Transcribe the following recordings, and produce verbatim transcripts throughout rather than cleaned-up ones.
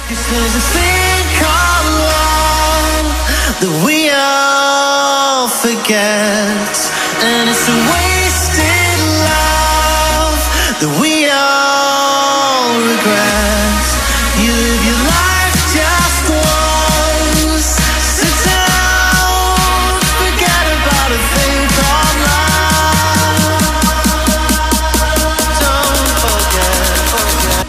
There's a thing called love that we all forget, and it's a wasted love that we all regret. You live your life just once, sit down, forget about a thing called love. Don't forget, forget.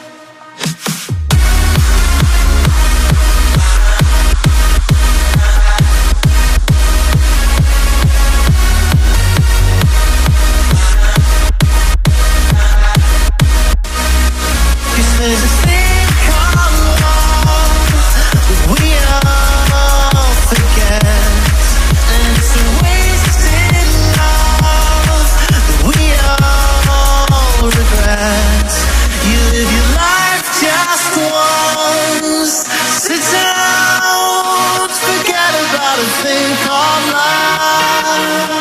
There's a thing called love that we all forget, and it's a wasted love that we all regret. You live your life just once, sit down, forget about a thing called love.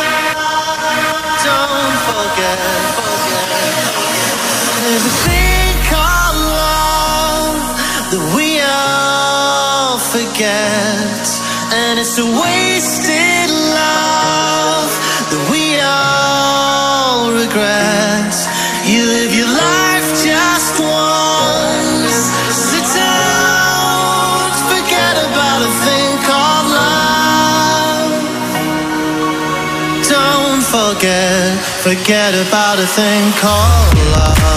Don't forget, forget. There's a thing called love that we all forget, and it's a wasted love that we all regret. You live your life just once, sit down, forget about a thing called love. Don't forget, forget about a thing called love.